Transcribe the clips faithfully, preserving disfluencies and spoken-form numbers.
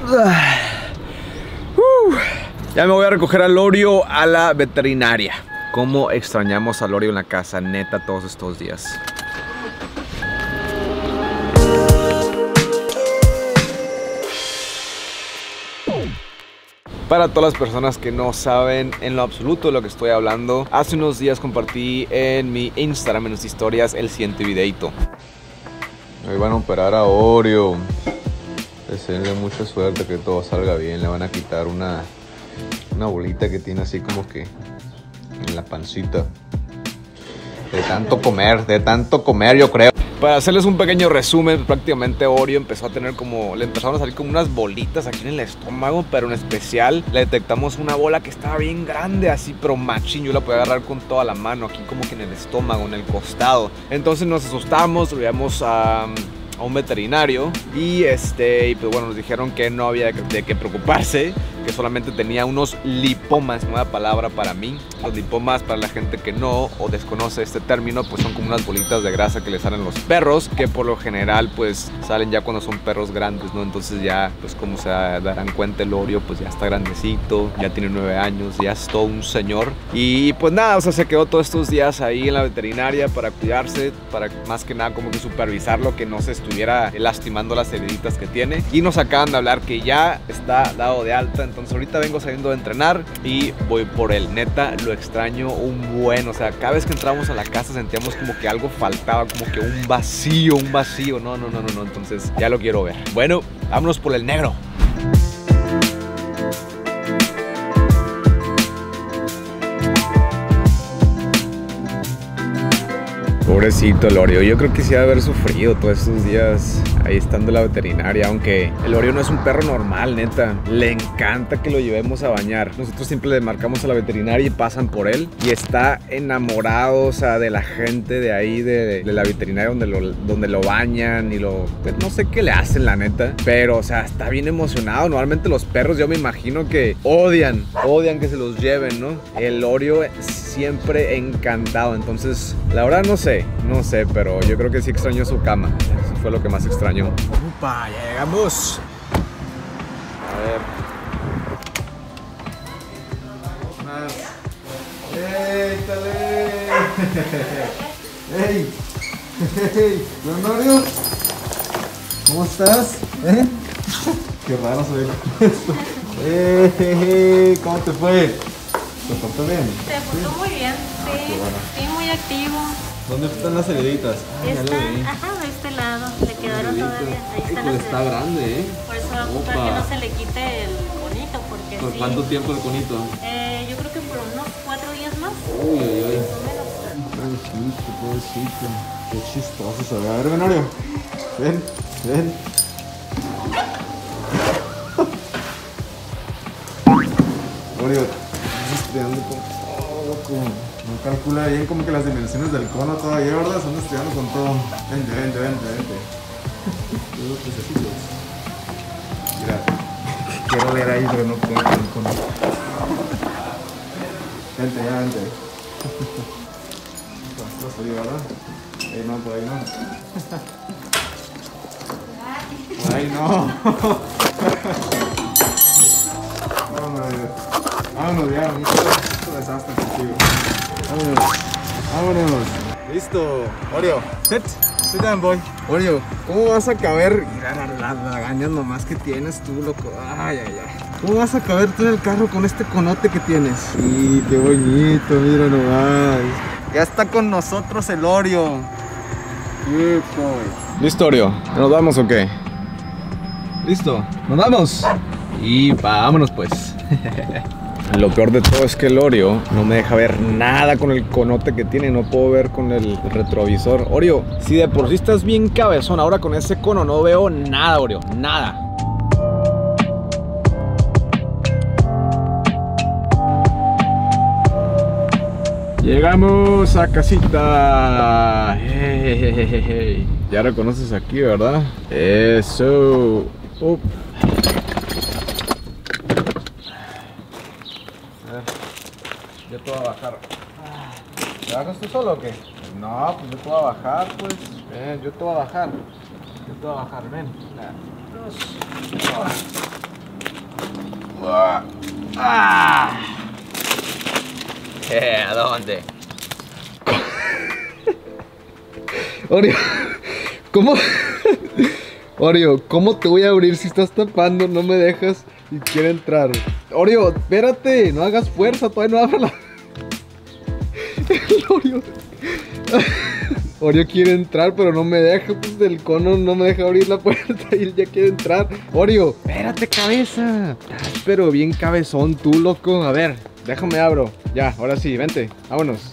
Uh, ya me voy a recoger al Oreo a la veterinaria. Cómo extrañamos al Oreo en la casa, neta, todos estos días. Para todas las personas que no saben en lo absoluto de lo que estoy hablando, hace unos días compartí en mi Instagram, en las historias, el siguiente videito. Hoy van a operar a Oreo. Deseenle mucha suerte, que todo salga bien. Le van a quitar una, una bolita que tiene así como que en la pancita. De tanto comer, de tanto comer yo creo. Para hacerles un pequeño resumen, prácticamente Oreo empezó a tener como, le empezaron a salir como unas bolitas aquí en el estómago, pero en especial le detectamos una bola que estaba bien grande así, pero machín, yo la podía agarrar con toda la mano, aquí como que en el estómago, en el costado. Entonces nos asustamos, lo llevamos a... a un veterinario y este y pues bueno, nos dijeron que no había de qué preocuparse, que solamente tenía unos lipomas, nueva palabra para mí. Los lipomas, para la gente que no o desconoce este término, pues son como unas bolitas de grasa que le salen a los perros, que por lo general pues salen ya cuando son perros grandes, ¿no? Entonces ya, pues como se darán cuenta, el Oreo pues ya está grandecito, ya tiene nueve años, ya es todo un señor. Y pues nada, o sea, se quedó todos estos días ahí en la veterinaria para cuidarse, para más que nada como que supervisarlo, que no se estuviera lastimando las heriditas que tiene. Y nos acaban de hablar que ya está dado de alta. Entonces ahorita vengo saliendo de entrenar y voy por él. Neta, lo extraño un buen. O sea, cada vez que entramos a la casa sentíamos como que algo faltaba, como que un vacío, un vacío. No, no, no, no, no. Entonces ya lo quiero ver. Bueno, vámonos por el negro. Pobrecito el Oreo, yo creo que sí ha de haber sufrido todos estos días ahí estando en la veterinaria, aunque el Oreo no es un perro normal, neta. Le encanta que lo llevemos a bañar. Nosotros siempre le marcamos a la veterinaria y pasan por él y está enamorado, o sea, de la gente de ahí, de, de la veterinaria donde lo, donde lo bañan y lo... no sé qué le hacen, la neta, pero, o sea, está bien emocionado. Normalmente los perros, yo me imagino que odian, odian que se los lleven, ¿no? El Oreo siempre encantado, entonces, la verdad no sé, no sé, pero yo creo que sí extrañó su cama. Eso fue lo que más extrañó. ¡Upa! ¡Ya llegamos! A ver. Más. ¡Ey, dale! ¡Ey! ¡Ey! ¿Don Oreo? ¿Cómo estás? ¿Eh? Qué raro se ve esto. ¡Ey, ey, ey! ¿Cómo te fue? ¿Te portó bien? Se portó muy bien, sí. Ah, bueno. Sí, muy activo. ¿Dónde están las heriditas? Ah, está, ajá, de este lado. Le quedaron todavía. Ahí están pues las está grande, ¿eh? Por eso va a ocupar que no se le quite el conito, porque ¿Por sí. cuánto tiempo el conito? Eh, yo creo que por unos cuatro días más. Uy, uy, uy. Pobrecito, pobrecito. Qué chistoso se ve. A ver, ven, Oreo. Ven, ven. Oreo, estudiando con todo, loco. No calcula bien como que las dimensiones del cono todavía, ¿verdad? Son estudiando con todo. Vente, vente, vente, vente. Los pececitos. Mira, quiero ver ahí, pero no puedo con el cono. Vente, ya, vente. Estás frío, ¿verdad? Ahí no, por ahí no. Por ahí no. Vámonos, vámonos ya, mucho desastre contigo. Vámonos, vámonos. Listo, Oreo. Sit, sit down, boy. Oreo, ¿cómo vas a caber? Mira las lagañas nomás que tienes tú, loco. Ay, ay, ay. ¿Cómo vas a caber tú en el carro con este conote que tienes? Sí, qué bonito, mira nomás. Ya está con nosotros el Oreo. Listo, Oreo. ¿Nos vamos o qué? Listo, nos vamos. Y vámonos pues. Lo peor de todo es que el Oreo no me deja ver nada con el conote que tiene. No puedo ver con el retrovisor. Oreo, si de por sí estás bien cabezón, ahora con ese cono no veo nada, Oreo. Nada. Llegamos a casita. Hey, hey, hey, hey. Ya reconoces aquí, ¿verdad? Eso. Up. Yo te voy a bajar. ¿Te bajas tú solo o qué? No, pues yo te voy a bajar, pues. Ven, yo te voy a bajar. Yo te voy a bajar, ven. Una, dos. ¡Ah! Eh, ¿a dónde? Oreo, ¿cómo? Oreo, ¿cómo te voy a abrir si estás tapando? No me dejas y quiere entrar. Oreo, espérate, no hagas fuerza, todavía no abra la... El Oreo. Oreo quiere entrar, pero no me deja, pues el cono no me deja abrir la puerta y él ya quiere entrar. Oreo, espérate, cabeza. Estás pero bien cabezón tú, loco. A ver, déjame abro. Ya, ahora sí, vente, vámonos.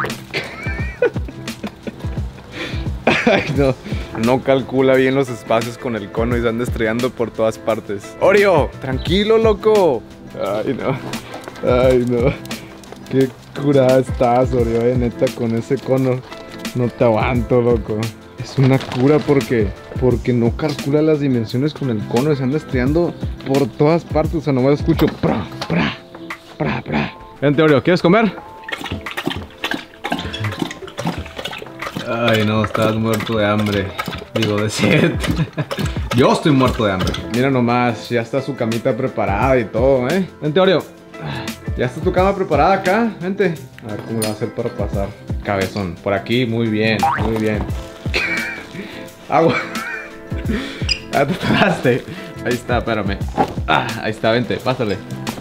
Ay, no. No calcula bien los espacios con el cono y se anda estrellando por todas partes. Oreo, tranquilo, loco. Ay, no. Ay, no. Qué curada estás, Oreo, eh, neta, con ese cono. No te aguanto, loco. Es una cura porque porque no calcula las dimensiones con el cono. Se anda estrellando por todas partes. O sea, nomás escucho pra, pra, pra, pra. Vente, Oreo, ¿quieres comer? Ay, no, estás muerto de hambre. Digo, de sed. Yo estoy muerto de hambre. Mira nomás, ya está su camita preparada y todo, ¿eh? Vente, Oreo. Ya está tu cama preparada acá. Vente. A ver cómo le va a hacer para pasar. Cabezón. Por aquí, muy bien, muy bien. Agua. Ya te paraste. Ahí está, espérame. Ah, ahí está, vente, pásale.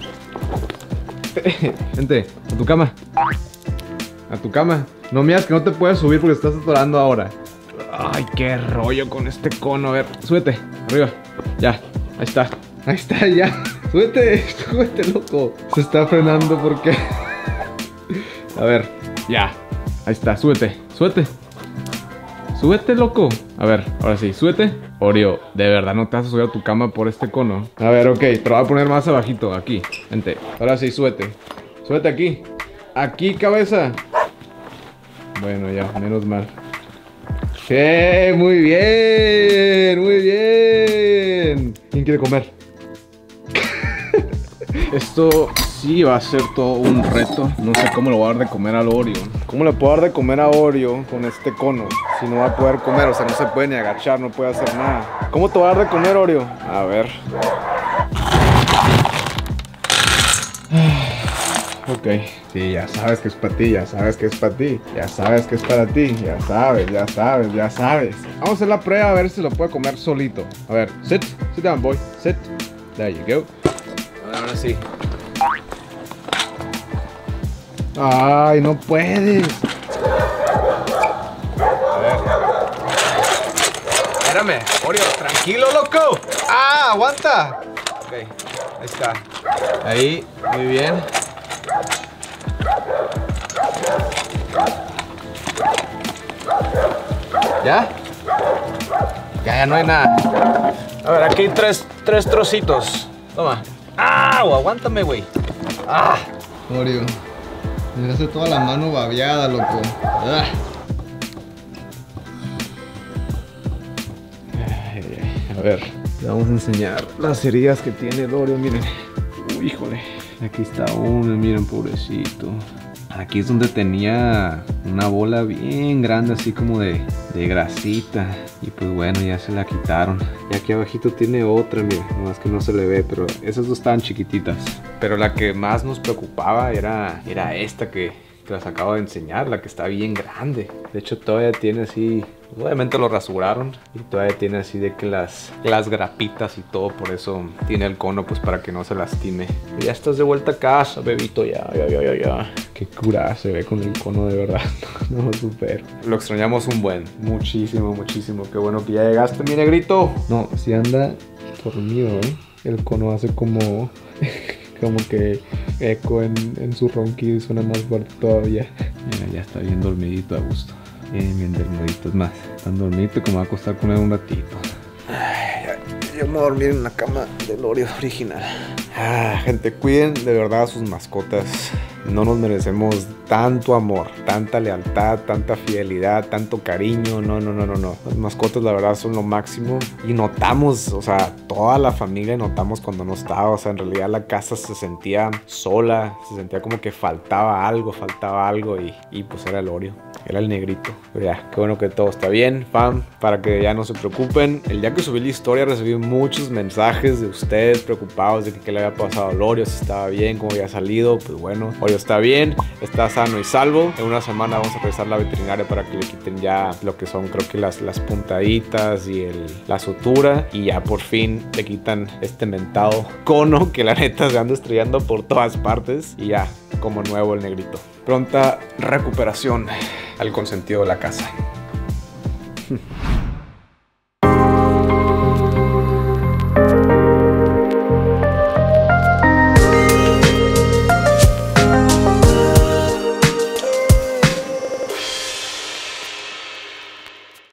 Vente, a tu cama. A tu cama. No miras que no te puedes subir porque estás atorando ahora. Ay, qué rollo con este cono. A ver, súbete, arriba. Ya, ahí está. Ahí está, ya. Súbete, súbete, loco. Se está frenando porque... A ver, ya. Ahí está, súbete, súbete. Súbete, loco. A ver, ahora sí, súbete. Oreo, de verdad no te vas a subir a tu cama por este cono. A ver, ok, te lo voy a poner más abajito, aquí. Vente, ahora sí, súbete. Súbete aquí. Aquí, cabeza. Bueno, ya, menos mal. ¡Sí! Muy bien, muy bien. ¿Quién quiere comer? Esto sí va a ser todo un reto. No sé cómo lo voy a dar de comer al Oreo. ¿Cómo le puedo dar de comer a Oreo con este cono? Si no va a poder comer, o sea, no se puede ni agachar, no puede hacer nada. ¿Cómo te voy a dar de comer, Oreo? A ver. Ok, sí, ya sabes que es para ti, ya sabes que es para ti, ya sabes que es para ti, ya sabes, ya sabes, ya sabes. Vamos a hacer la prueba a ver si lo puede comer solito. A ver, sit, sit down, boy, sit. There you go. A ver, ahora sí. Ay, no puedes. A ver. Espérame, Oreo, tranquilo, loco. Ah, aguanta. Ok, ahí está. Ahí, muy bien. ¿Ya? Ya, ya no hay nada. A ver, aquí hay tres, tres trocitos. Toma. ¡Ah! Aguántame, güey. ¡Ah! Oreo, me hace toda la mano babeada, loco. Ah. Ay, ay, a ver, le vamos a enseñar las heridas que tiene el Oreo, miren. Uy, híjole. Aquí está uno, miren, pobrecito. Aquí es donde tenía una bola bien grande, así como de, de grasita. Y pues bueno, ya se la quitaron. Y aquí abajito tiene otra, miren, nomás que no se le ve, pero esas dos estaban chiquititas. Pero la que más nos preocupaba era, era esta que, que les acabo de enseñar, la que está bien grande. De hecho todavía tiene así, obviamente lo rasuraron y todavía tiene así de que las, las grapitas y todo, por eso tiene el cono, pues para que no se lastime. Y ya estás de vuelta a casa, bebito, ya, ya, ya, ya, ya. Qué cura se ve con el cono, de verdad. No lo supero. Lo extrañamos un buen, muchísimo, muchísimo. Qué bueno que ya llegaste, mi negrito. No, si anda dormido, ¿eh? El cono hace como... como que eco en, en su ronquido y suena más fuerte todavía. Mira, ya está bien dormidito a gusto. Bien, bien dormidito. Es más, tan dormidito como va a acostar con él un ratito. Ay, yo me voy a dormir en la cama del Oreo original. Ah, gente, cuiden de verdad a sus mascotas. No nos merecemos tanto amor, tanta lealtad, tanta fidelidad, tanto cariño. No, no, no, no, no. Las mascotas la verdad son lo máximo. Y notamos, o sea, toda la familia notamos cuando no estaba. O sea, en realidad la casa se sentía sola. Se sentía como que faltaba algo, faltaba algo. Y, y pues era el Oreo. Era el negrito. Pero ya, qué bueno que todo está bien, fam, para que ya no se preocupen. El día que subí la historia recibí muchos mensajes de ustedes preocupados de que qué le había pasado a Oreo, si estaba bien, cómo había salido. Pues bueno, Oreo está bien, está sano y salvo. En una semana vamos a regresar a la veterinaria para que le quiten ya lo que son, creo que las, las puntaditas y el, la sutura. Y ya por fin le quitan este mentado cono que la neta se anda estrellando por todas partes. Y ya, como nuevo el negrito. Pronta recuperación al consentido de la casa.